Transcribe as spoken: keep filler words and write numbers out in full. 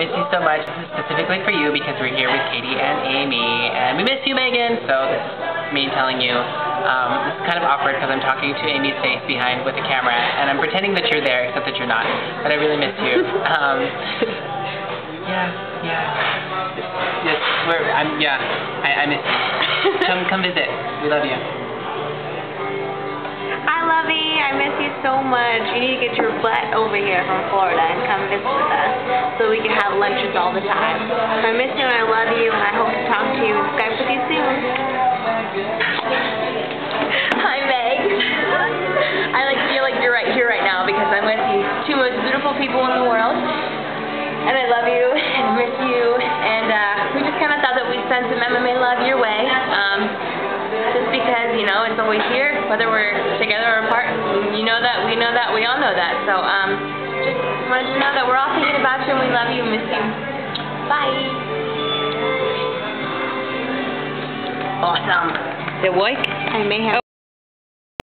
miss you so much. This is specifically for you because we're here with Katie and Amy. And we miss you, Megan. So this is me telling you. Um, this is kind of awkward because I'm talking to Amy's face behind with the camera. And I'm pretending that you're there, except that you're not. But I really miss you. Um, yeah, yeah. Yes, we're, I'm, yeah, I, I miss you. Come, come visit. We love you. Hi, Lovey. I miss you so much. You need to get your butt over here from Florida and come visit with us so we can have lunches all the time. So I miss you and I love you and I hope to talk to you and Skype with you soon. Hi, Meg. I like feel like you're right here right now because I'm with the two most beautiful people in the world. And I love you and miss you. And uh, we just kind of thought that we'd send some M M A love your way. Um, just because, you know, it's always here, whether we're together or apart. You know that, we know that, we all know that. So, um, just wanted you to know that we're all thinking about you and we love you and miss you. Bye. Awesome. The what? I may have.